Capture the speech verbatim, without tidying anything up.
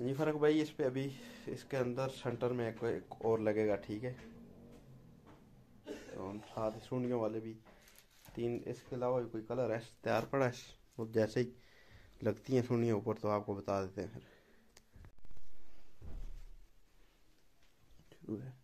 जी फ़र्क भाई इस पे अभी इसके अंदर सेंटर में एक, एक और लगेगा, ठीक है। तो साथ ही सूंडियों वाले भी तीन, इसके अलावा भी कोई कलर है तैयार पड़ा है, वो जैसे ही लगती हैं सूंडियों ऊपर तो आपको बता देते हैं फिर। शुरू है।